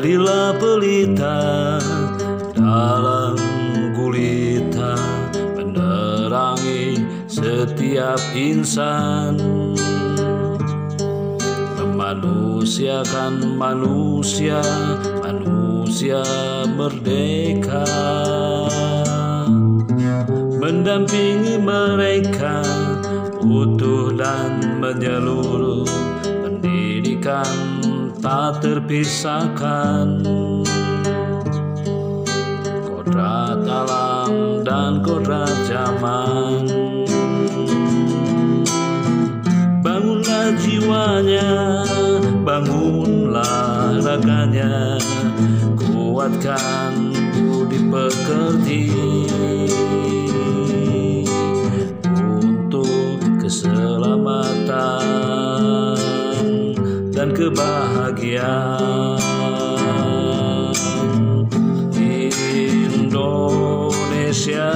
Jadilah pelita dalam gulita, menerangi setiap insan, memanusiakan manusia, manusia merdeka, mendampingi mereka utuh dan menyeluruh, pendidikan tak terpisahkan. Kodrat alam dan kodrat zaman, bangunlah jiwanya, bangunlah raganya, kuatkan budi pekerti untuk keselamatan dan kebahagiaan Indonesia.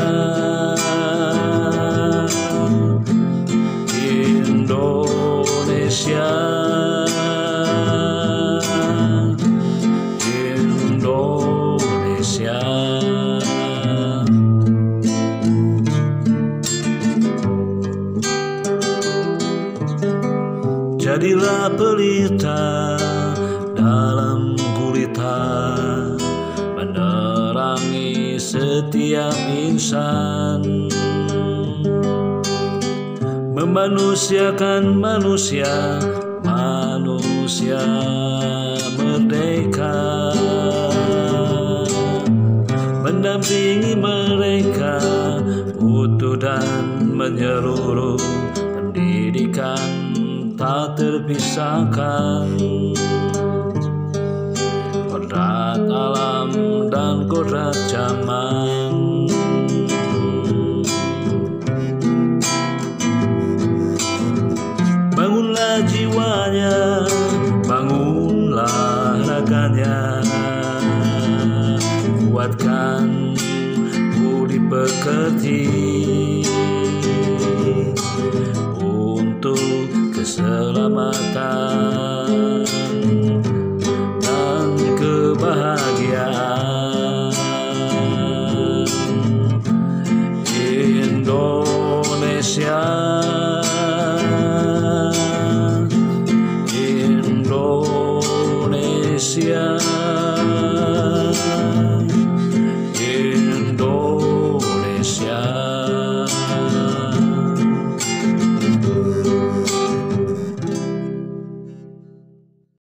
Indonesia, Indonesia. Jadilah pelita dalam gulita, menerangi setiap insan, memanusiakan manusia, manusia merdeka, mendampingi mereka utuh dan menyeluruh, pendidikan tak terpisahkan. Kodrat alam dan kodrat zaman, bangunlah jiwanya, bangunlah raganya, kuatkan budi pekerti untuk keselamatan dan kebahagiaan